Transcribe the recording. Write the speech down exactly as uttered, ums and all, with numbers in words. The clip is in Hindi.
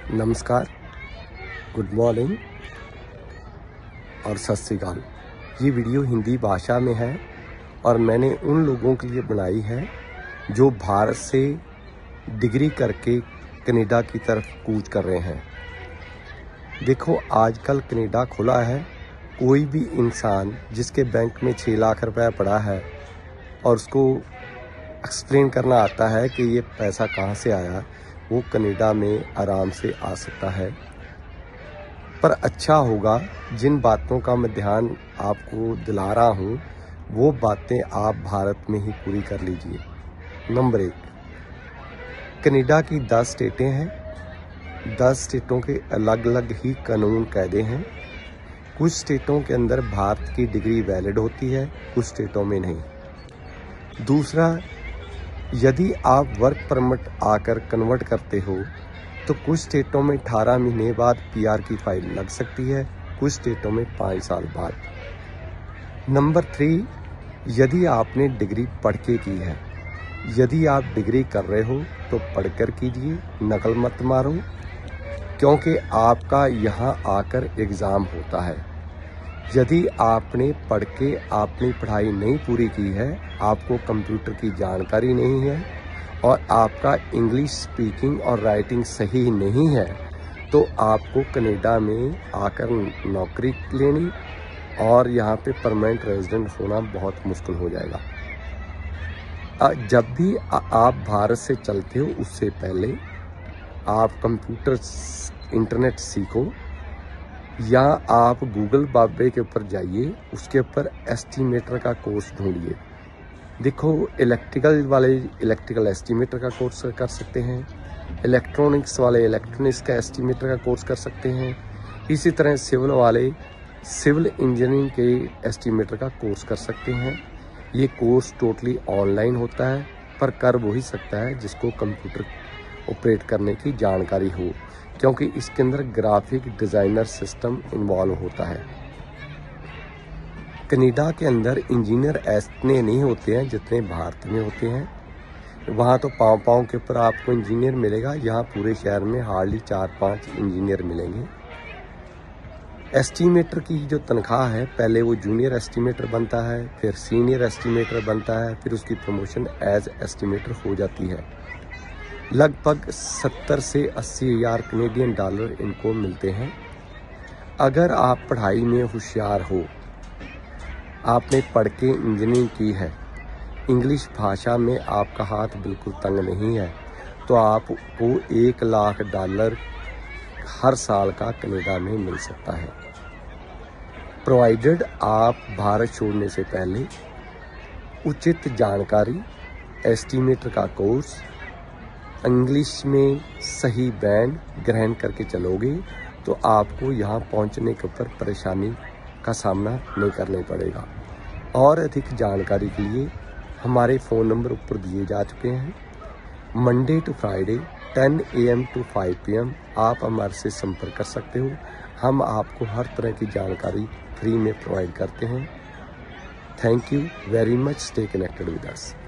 नमस्कार, गुड मॉर्निंग और सत श्री अकाल। ये वीडियो हिंदी भाषा में है और मैंने उन लोगों के लिए बनाई है जो भारत से डिग्री करके कनाडा की तरफ कूच कर रहे हैं। देखो, आजकल कनाडा खुला है। कोई भी इंसान जिसके बैंक में छः लाख रुपया पड़ा है और उसको एक्सप्लेन करना आता है कि ये पैसा कहाँ से आया, वो कनाडा में आराम से आ सकता है। पर अच्छा होगा, जिन बातों का मैं ध्यान आपको दिला रहा हूँ वो बातें आप भारत में ही पूरी कर लीजिए। नंबर एक, कनाडा की दस स्टेटें हैं। दस स्टेटों के अलग अलग ही कानून कायदे हैं। कुछ स्टेटों के अंदर भारत की डिग्री वैलिड होती है, कुछ स्टेटों में नहीं। दूसरा, यदि आप वर्क परमिट आकर कन्वर्ट करते हो तो कुछ स्टेटों में अठारह महीने बाद पीआर की फाइल लग सकती है, कुछ स्टेटों में पाँच साल बाद। नंबर थ्री, यदि आपने डिग्री पढ़ के की है, यदि आप डिग्री कर रहे हो तो पढ़कर कीजिए, नकल मत मारो, क्योंकि आपका यहाँ आकर एग्ज़ाम होता है। यदि आपने पढ़ के आपने पढ़ाई नहीं पूरी की है, आपको कंप्यूटर की जानकारी नहीं है और आपका इंग्लिश स्पीकिंग और राइटिंग सही नहीं है, तो आपको कनाडा में आकर नौकरी लेनी और यहाँ पे परमानेंट रेजिडेंट होना बहुत मुश्किल हो जाएगा। जब भी आप भारत से चलते हो उससे पहले आप कंप्यूटर इंटरनेट सीखो, या आप गूगल बाबे के ऊपर जाइए, उसके ऊपर एस्टीमेटर का कोर्स ढूंढिए। देखो, इलेक्ट्रिकल वाले इलेक्ट्रिकल एस्टीमेटर का कोर्स कर सकते हैं, इलेक्ट्रॉनिक्स वाले इलेक्ट्रॉनिक्स का एस्टीमेटर का कोर्स कर सकते हैं, इसी तरह सिविल वाले सिविल इंजीनियरिंग के एस्टीमेटर का कोर्स कर सकते हैं। ये कोर्स टोटली ऑनलाइन होता है, पर कर वही सकता है जिसको कंप्यूटर ऑपरेट करने की जानकारी हो, क्योंकि इसके अंदर ग्राफिक डिज़ाइनर सिस्टम इन्वॉल्व होता है। कनाडा के अंदर इंजीनियर इतने नहीं होते हैं जितने भारत में होते हैं। वहाँ तो पाँव पाँव के ऊपर आपको इंजीनियर मिलेगा, यहाँ पूरे शहर में हार्डली चार पांच इंजीनियर मिलेंगे। एस्टीमेटर की जो तनख्वाह है, पहले वो जूनियर एस्टीमेटर बनता है, फिर सीनियर एस्टीमेटर बनता है, फिर उसकी प्रमोशन एज एस्टीमेटर हो जाती है। लगभग सत्तर से अस्सी हज़ार कनेडियन डॉलर इनको मिलते हैं। अगर आप पढ़ाई में होशियार हो, आपने पढ़ के इंजीनियरिंग की है, इंग्लिश भाषा में आपका हाथ बिल्कुल तंग नहीं है, तो आपको एक लाख डॉलर हर साल का कनाडा में मिल सकता है, प्रोवाइडेड आप भारत छोड़ने से पहले उचित जानकारी, एस्टीमेटर का कोर्स, इंग्लिश में सही बैंड ग्रहण करके चलोगे तो आपको यहाँ पहुँचने के ऊपर परेशानी का सामना नहीं करना पड़ेगा। और अधिक जानकारी के लिए हमारे फ़ोन नंबर ऊपर दिए जा चुके हैं। Monday to Friday ten A M to five P M आप हमारे से संपर्क कर सकते हो। हम आपको हर तरह की जानकारी फ्री में प्रोवाइड करते हैं। Thank you very much. Stay connected with us.